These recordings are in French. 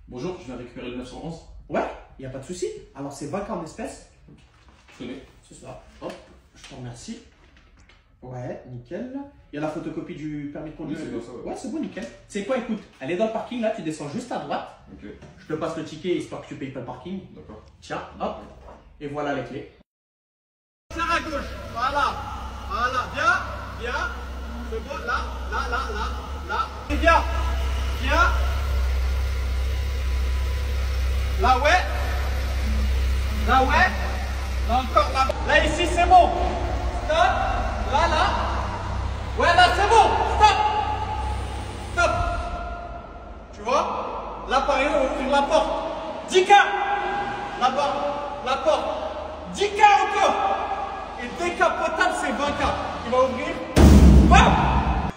Bonjour, je viens récupérer le 911. Ouais, il n'y a pas de souci. Alors, c'est 20 en espèces. Je connais. C'est ça. Hop, je te remercie. Ouais, nickel. Il y a la photocopie du permis de conduire. Oui, c'est bien ça, ouais. Ouais, c'est bon, nickel. C'est quoi, écoute, elle est dans le parking, là, tu descends juste à droite. Ok, Je te passe le ticket, histoire que tu payes pas le parking. d'accord. Tiens, hop, et voilà les clés. Serre à gauche, voilà, voilà, bien, bien, c'est bon, là, et viens, là, ouais, là, encore, là, ici, c'est bon, stop, là, ouais, là, c'est bon, stop, tu vois, là, par exemple, on ouvre la porte, 10K, là-bas, la porte, 10K encore. Et décapotable, c'est 20K. Il va ouvrir. Bam!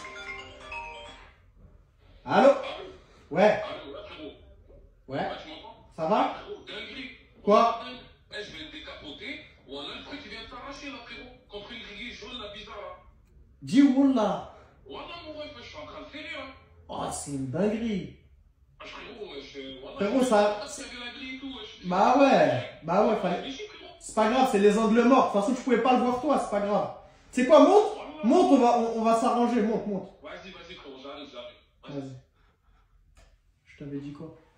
Allô? Ouais. Ouais. Ça va? Quoi? Je vais te décapoter. Voilà le truc, tu viens de t'arracher là, frérot. Contre une grille jaune, la bizarre là. Dis Wallah. Voilà, mon ref, je suis en train de faire là. Oh, c'est une dinguerie. Ah, frérot, voilà. Frérot, ça. C'est la grille et tout. Bah ouais, fallait. C'est pas grave, c'est les angles morts. De toute façon, tu pouvais pas le voir toi, c'est pas grave. C'est quoi, monte, on va s'arranger, monte. Vas-y, frérot, j'arrive. Vas-y. Je t'avais dit quoi?